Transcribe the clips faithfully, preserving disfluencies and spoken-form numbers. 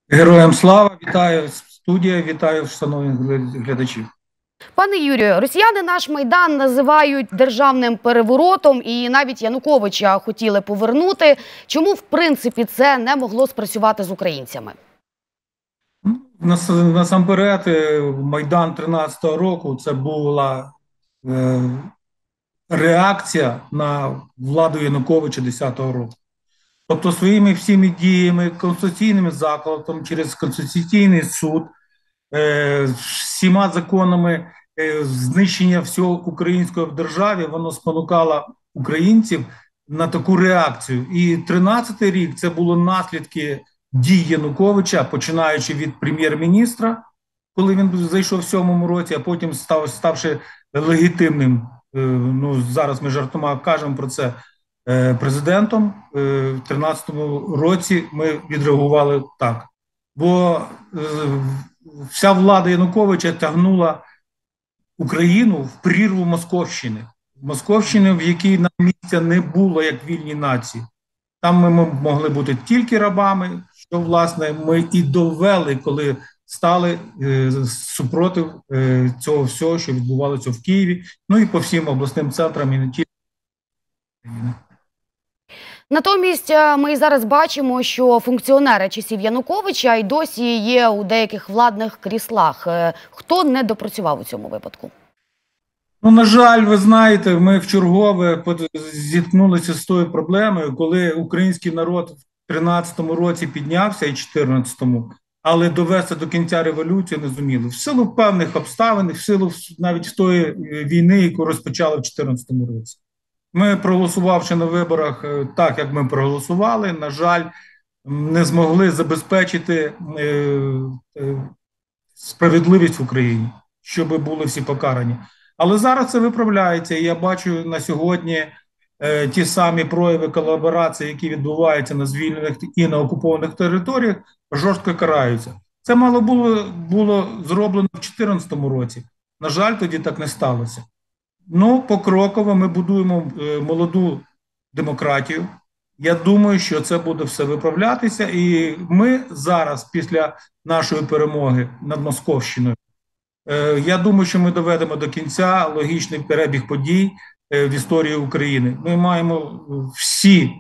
Героям слава, вітаю студія, вітаю шановних глядачів. Пане Юрію, росіяни наш Майдан називають державним переворотом і навіть Януковича хотіли повернути. Чому, в принципі, це не могло спрацювати з українцями? Насамперед, Майдан тринадцятого року – це була е, реакція на владу Януковича десятого року. Тобто своїми всіми діями, конституційним закладом, через Конституційний суд, е, всіма законами е, знищення всього українського в державі, воно спонукало українців на таку реакцію. І тринадцятий рік – це були наслідки дій Януковича, починаючи від прем'єр-міністра, коли він зайшов в сьомому році, а потім став, ставши легітимним, е, ну зараз ми жартома кажемо про це, президентом. В тринадцятому році ми відреагували так. Бо вся влада Януковича тягнула Україну в прірву Московщини. Московщини, в якій нам місця не було як вільній нації. Там ми могли бути тільки рабами, що, власне, ми і довели, коли стали супротив цього всього, що відбувалося в Києві, ну і по всім обласним центрам, і не тільки. Натомість ми зараз бачимо, що функціонери часів Януковича й досі є у деяких владних кріслах. Хто не допрацював у цьому випадку? Ну, на жаль, ви знаєте, ми вчергове зіткнулися з тою проблемою, коли український народ в тринадцятому році піднявся і чотирнадцятому, але довести до кінця революції не зуміли. В силу певних обставин, в силу навіть тої війни, яку розпочали в чотирнадцятому році. Ми, проголосувавши на виборах так, як ми проголосували, на жаль, не змогли забезпечити справедливість в Україні, щоб були всі покарані. Але зараз це виправляється, і я бачу на сьогодні ті самі прояви колаборації, які відбуваються на звільнених і на окупованих територіях, жорстко караються. Це мало було, було зроблено в дві тисячі чотирнадцятому році. На жаль, тоді так не сталося. Ну, покроково ми будуємо молоду демократію. Я думаю, що це буде все виправлятися. І ми зараз, після нашої перемоги над Московщиною, я думаю, що ми доведемо до кінця логічний перебіг подій в історії України. Ми маємо всі,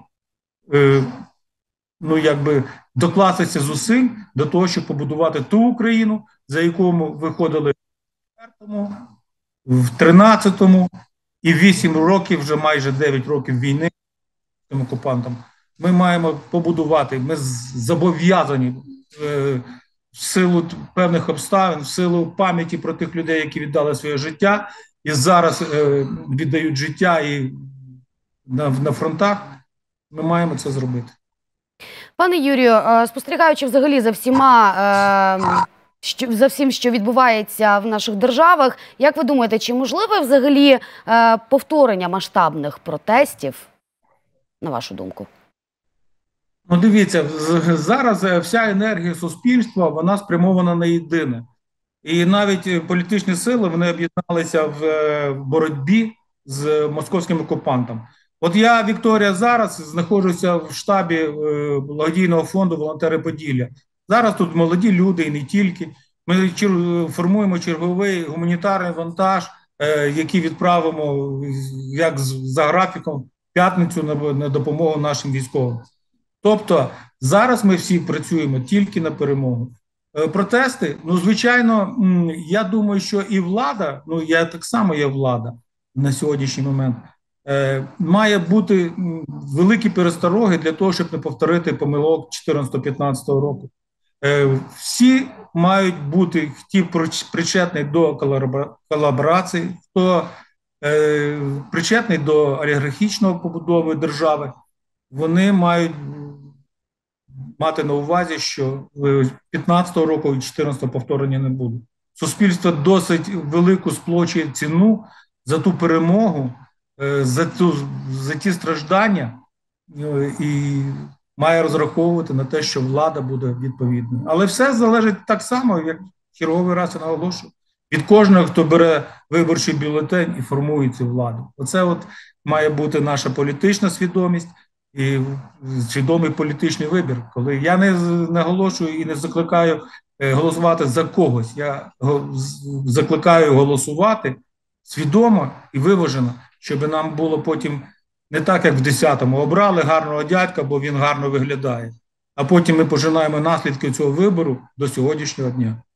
ну, якби, докластися зусиль до того, щоб побудувати ту Україну, за яку ми виходили в четвертому, в тринадцятому і вісім років, вже майже дев'ять років війни з цим окупантом. Ми маємо побудувати, ми зобов'язані е, в силу певних обставин, в силу пам'яті про тих людей, які віддали своє життя і зараз е, віддають життя і на, на фронтах, ми маємо це зробити. Пане Юрію, спостерігаючи взагалі за всіма... Е... Що, за всім, що відбувається в наших державах, як ви думаєте, чи можливе взагалі е, повторення масштабних протестів, на вашу думку? Ну, дивіться, зараз вся енергія суспільства, вона спрямована на єдине. І навіть політичні сили, вони об'єдналися в боротьбі з московським окупантом. От я, Вікторія, зараз знаходжуся в штабі благодійного фонду «Волонтери Поділля». Зараз тут молоді люди і не тільки. Ми формуємо черговий гуманітарний вантаж, який відправимо, як за графіком, в п'ятницю на допомогу нашим військовим. Тобто зараз ми всі працюємо тільки на перемогу. Протести, ну, звичайно, я думаю, що і влада, ну, я так само є влада на сьогоднішній момент, має бути великі перестороги для того, щоб не повторити помилок чотирнадцятого-п'ятнадцятого року. Всі мають бути, хто причетний до колаборації, хто причетний до олігархічного побудови держави, вони мають мати на увазі, що п'ятнадцятого року і чотирнадцятого повторення не буде. Суспільство досить велику сплачує ціну за ту перемогу, за, ту, за ті страждання, і має розраховувати на те, що влада буде відповідною. Але все залежить так само, як черговий раз я наголошую, від кожного, хто бере виборчий бюлетень і формує цю владу. Оце от має бути наша політична свідомість, і свідомий політичний вибір. Коли я не наголошую і не закликаю голосувати за когось, я закликаю голосувати свідомо і виважено, щоб нам було потім не так, як в десятому. Обрали гарного дядька, бо він гарно виглядає. А потім ми пожинаємо наслідки цього вибору до сьогоднішнього дня.